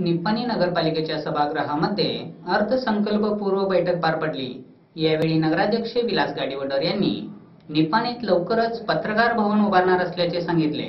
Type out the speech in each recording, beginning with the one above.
निप्पाणी नगरपालिकेच्या सभागृहामध्ये अर्थसंकल्पपूर्व बैठक पार पडली। यावेळी नगराध्यक्ष विलास गाडीवडर यांनी निप्पाणीत लवकरच पत्रकार भवन उभारणार असल्याचे सांगितले।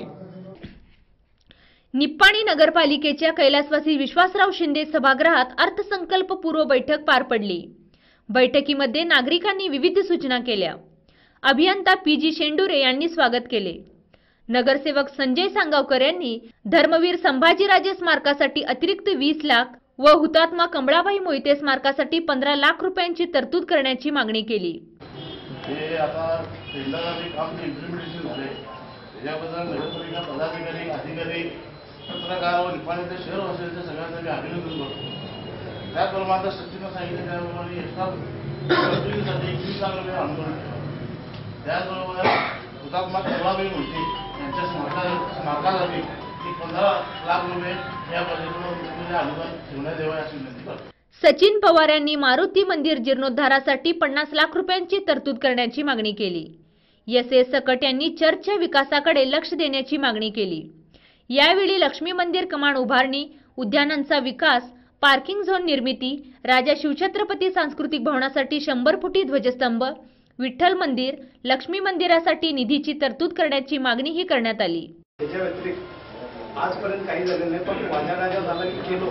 निप्पाणी नगरपालिकेच्या कैलासवासी विश्वासराव शिंदे सभागृहात अर्थसंकल्पपूर्व बैठक पार पडली। बैठकीमध्ये नागरिकांनी विविध सूचना केल्या। अभियंता पीजी शेंडुरे यांनी स्वागत केले। नगरसेवक संजय सांगावकर यांनी धर्मवीर संभाजीराजे स्मारकासाठी अतिरिक्त 20 लाख व हुतात्मा कमळाबाई मोहिते स्मारकासाठी 15 लाख रुपयांची तरतूद करण्याची मागणी केली। आता टेंडरचे काम इम्प्लिमेंटेशन झाले, त्याच्याबद्दल नगरपालिका पदाधिकारी अधिकारी पत्रकार व निप्पाणीचे शहरवासियांच्या सगळ्यांचे अभिनंदन करतो। त्याचबरोबर आता सचिन सांगितले त्याप्रमाणे एका तरतुदीसाठी 20 लाख रुपये अनुदान, त्याचबरोबर हुतात्मा कमळाबाई मोहिते यांच्या स्मारकासाठी 15 लाख रुपये या पद्धतीने अनुदान ठेवण्यात यावे अशी विनंती करतो। सचिन पवार यांनी मारुती मंदिर जीर्णोद्धारासाठी 50 लाख रुपयांची तरतूद करण्याची मागणी केली। एस सकट यांनी चर्चच्या विकासाकडे लक्ष देण्याची मागणी केली। यावेळी लक्ष्मी मंदिर कमान उभारणी, उद्यानांचा विकास, पार्किंग झोन निर्मिती, राजा शिवछत्रपती सांस्कृतिक भवनासाठी 100 फुटी ध्वजस्तंभ, विठ्ठल मंदिर, लक्ष्मी मंदिरासाठी निधीची तरतूद करण्याची मागणीही करण्यात आली। त्याच्या व्यतिरिक्त आजपर्यंत काही झालं नाही, पण वाजा राजा झाला की केलो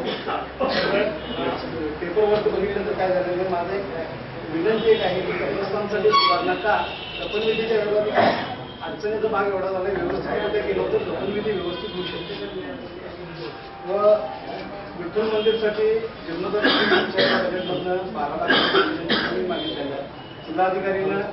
पेपरवर बघितलं तर काय झालं नाही। माझं एक विनंती एक आहे की कब्रस्तानसाठी सुधारणा का दफनविधीच्या व्यवहारात अडचणीचा भाग एवढा झाला, व्यवस्थित केलं तर दफनविधी व्यवस्थित होऊ शकते व विठ्ठल मंदिरसाठी जीर्णोद्धार बजेटमधनं 12 लाख मागितलेलं जिल्हाधिकारीनं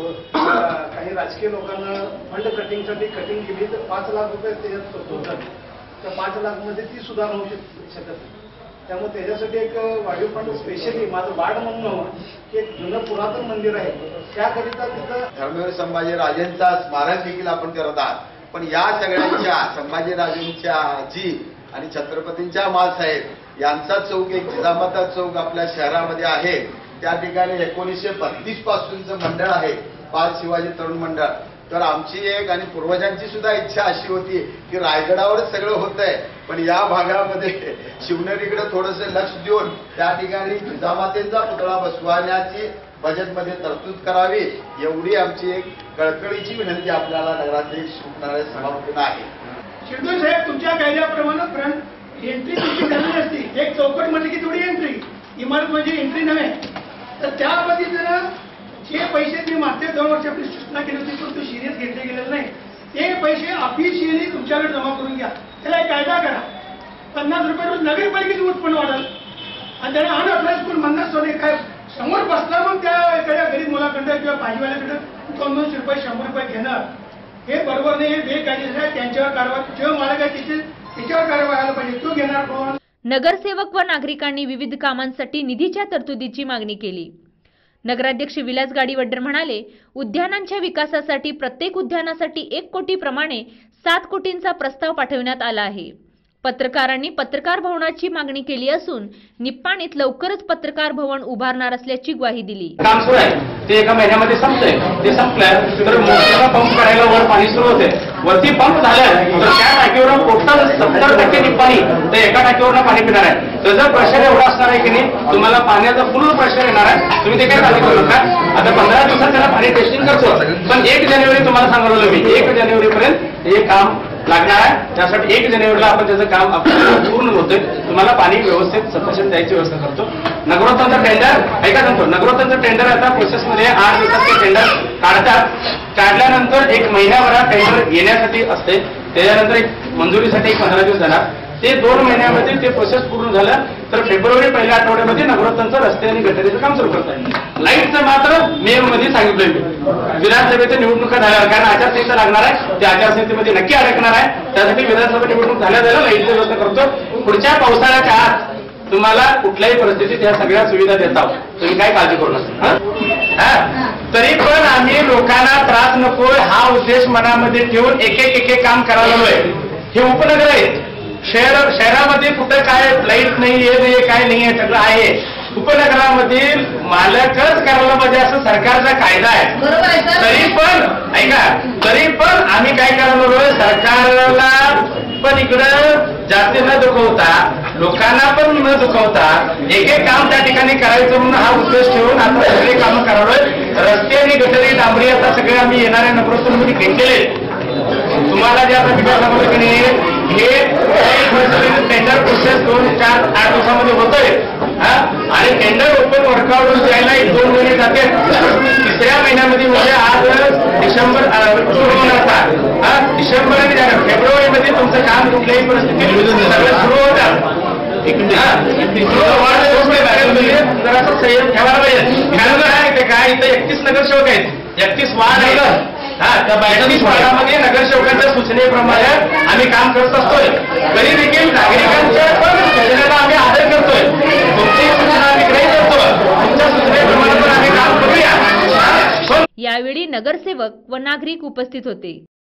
काही राजकीय लोकांना फंड कटिंगसाठी कटिंग केली तर 5 लाख रुपये त्याच्यात तरतूद झाली। त्या 5 लाखमध्ये ती सुधारणा होऊ शकत नाही। त्यामुळे त्याच्यासाठी एक वाढीव फंड स्पेशली माझं वाढ म्हणणं की एक जुनं पुरातन मंदिर आहे त्याकरिता तिथं धर्मवीर संभाजीराजेंचा स्मारक देखील आपण करत आहात। पण या सगळ्यांच्या संभाजीराजेंच्या आजी आणि छत्रपतींच्या माँसाहेब यांचा चौक एक जिजामाता चौक आपल्या शहरामध्ये आहे। त्या ठिकाणी 1932 पासूनचं मंडळ आहे, बाल शिवाजी तरुण मंडळ। तर आमची एक आणि पूर्वजांची सुद्धा इच्छा अशी होती की रायगडावरच सगळं होतंय, पण या भागामध्ये शिवनेरीकडे थोडंसं लक्ष देऊन त्या ठिकाणी जिजामातेचा पुतळा बसवण्याची बजेटमध्ये तरतूद करावी, एवढी आमची एक कळकळीची विनंती आपल्याला नगराध्यक्ष सभापतींना आहे। शिंदे साहेब, तुमच्या कायद्याप्रमाणे फ्रंट एंट्री तुमची झाली असती, एक चौकट म्हणजे की थोडी एंट्री, इमारत म्हणजे एंट्री नव्हे। तर त्या पद्धतीनं जे पैसे तुम्ही मागच्या 2 वर्ष आपली सूचना केली होती पण तो सिरियस घेतले गेलेले नाही, ते पैसे ऑफिशियली तुमच्याकडे जमा करून घ्या। त्याला एक कायदा करा, 50 रुपये रोज नगरपालिकेचं उत्पन्न वाढेल आणि त्याला अनअप्लाइज पण 50 सोने काय समोर बसला मग त्या एखाद्या गरीब मुलाकडं किंवा भाजीवाल्याकडं 200 रुपये 100 रुपये घेणं हे बरोबर नाही, हे बेकायदेशीर आहे। त्यांच्यावर कारवाई जेव्हा मला काय त्याच्यावर कारवाई व्हायला पाहिजे, तो घेणार कोण? नगरसेवक व नागरिकांनी विविध कामांसाठी निधीच्या तरतुदीची मागणी केली। नगराध्यक्ष विलास गाडीवडर म्हणाले, उद्यानांच्या विकासासाठी प्रत्येक उद्यानासाठी 1 कोटी प्रमाणे 7 कोटींचा प्रस्ताव पाठवण्यात आला आहे। पत्रकारांनी पत्रकार भवनाची मागणी केली असून निप्पाणीत लवकरच पत्रकार भवन उभारणार असल्याची ग्वाही दिली। काम सुरू आहे, ते एका महिन्यामध्ये संपतंय। ते संपलं तर मोठा पंप करायला वर पाणी सुरू होते, वरती पंप झालं तर त्या टाकीवर टोटल 70% निप्पाणी तर एका टाकीवर पाणी पिणार आहे। त्याचा प्रेशर एवढा असणार आहे की नाही, तुम्हाला पाण्याचा फुल प्रेशर येणार आहे, तुम्ही ते काय काळजी करू नका। आता 15 दिवसात त्याला पाणी टेस्टिंग करतो, पण 1 जानेवारी तुम्हाला सांगितलं मी 1 जानेवारीपर्यंत हे काम लागणार आहे। त्यासाठी 1 जानेवारीला आपण त्याचं काम आपल्याला पूर्ण होतंय, तुम्हाला पाणी व्यवस्थित सफिशियंट द्यायची व्यवस्था करतो। नगरोत्थानचं टेंडर ऐका सांगतो, नगरोत्थानचं टेंडर आता प्रोसेसमध्ये 8 दिवसात ते टेंडर काढतात, काढल्यानंतर 1 महिन्याभरात टेंडर येण्यासाठी असते, त्याच्यानंतर एक मंजुरीसाठी 15 दिवस जाणार। ते 2 महिन्यामध्ये ते प्रोसेस पूर्ण झालं तर फेब्रुवारी पहिल्या आठवड्यामध्ये नगरोत्थानचं रस्ते आणि गटारीचं काम सुरू करता येईल। लाईटचं मात्र मे मध्ये सांगितलंय मी, विधानसभेच्या निवडणुका झाल्यावर, कारण आचारसंहिता लागणार आहे, त्या आचारसंहितेमध्ये नक्की अडकणार आहे, त्यासाठी विधानसभा निवडणूक झाल्या लाईटची व्यवस्था करतो। पुढच्या पावसाळ्याच्या आत तुम्हाला कुठल्याही परिस्थितीत या सगळ्या सुविधा देत आहोत, तुम्ही काय काळजी करू नका। तरी पण आम्ही लोकांना त्रास नको हा उद्देश मनामध्ये ठेवून एक काम करायला हवंय। हे उपनगर आहे, शहरामध्ये कुठं काय लाईट नाहीये काय नाहीये, सगळं आहे। उपनगरामधील मालकच करायला पाहिजे असं सरकारचा कायदा आहे। तरी पण ऐका, तरी पण आम्ही काय करायला सरकारला पण इकडं जाती न दुखवता लोकांना पण न दुखवता एक एक काम त्या ठिकाणी करायचं म्हणून हा उद्देश ठेवून आता सगळे कामं करावं. रस्ते आणि गटरी डांबरी आता सगळे आम्ही येणाऱ्या नगरोत्सवमध्ये घेतलेले. तुम्हाला जे आता विकास सांगतो की नाही हे टेंडर प्रोसेस 2-4-8 दिवसामध्ये होतोय आणि टेंडर ओपन वर्कआउट द्यायला 1-2 महिने जाते. तिसऱ्या महिन्यामध्ये म्हणजे आज डिसेंबर सुरू होणार का डिसेंबर आणि फेब्रुवारीमध्ये तुमचं काम कुठल्याही परिस्थितीत सगळं सुरू होतं. जरासं संयम ठेवायला पाहिजे. घ्यायला आहे ते काय इथं 31 नगरसेवक आहेत, 31 वार्ड आहेत. त्या 32 वार्डामध्ये नगरसेवकांच्या सूचनेप्रमाणे आम्ही काम करत असतोय. तरी देखील नागरिकांच्या सूचनेला आम्ही आदर करतोय. तुमची सूचना आम्ही ग्रहित करतो. तुमच्या सूचनेप्रमाणे पण आम्ही काम करूया. यावेळी नगरसेवक व नागरिक उपस्थित होते.